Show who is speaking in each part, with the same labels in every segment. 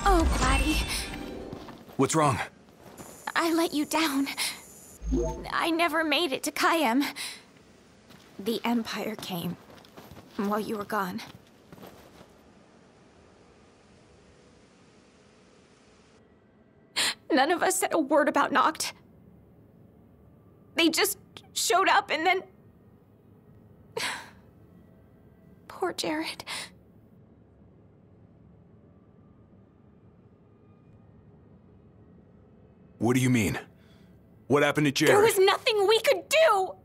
Speaker 1: Oh, Gladdy.
Speaker 2: What's wrong?
Speaker 1: I let you down. I never made it to Kayem. The Empire came while you were gone. None of us said a word about Noct. They just showed up and then... Poor Jared.
Speaker 2: What do you mean? What happened to Jared?
Speaker 1: There was nothing we could do!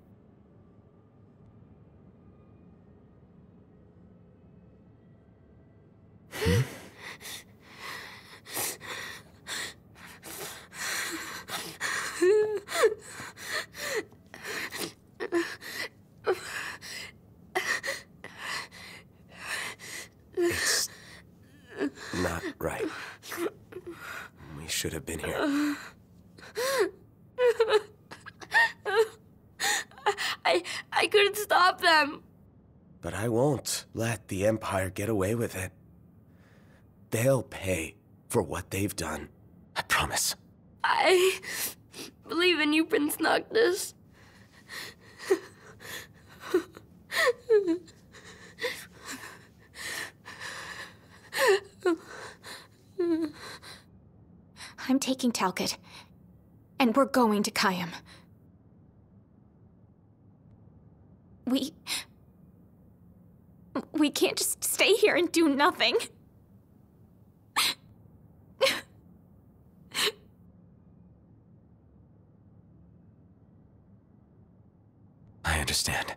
Speaker 3: It's not right. We should have been here.
Speaker 4: I couldn't stop them.
Speaker 3: But I won't let the Empire get away with it. They'll pay for what they've done. I promise.
Speaker 4: I believe in you, Prince Noctis.
Speaker 1: I'm taking Talcott, and we're going to Kayem. We can't just stay here and do nothing.
Speaker 3: I understand.